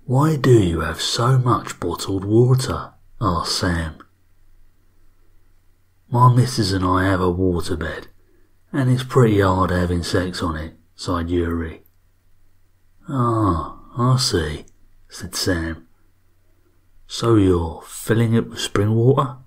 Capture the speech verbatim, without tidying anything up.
Why do you have so much bottled water? Asked Sam. My missus and I have a waterbed, and it's pretty hard having sex on it, sighed Yuri. Ah, I see, said Sam. So you're filling it with spring water?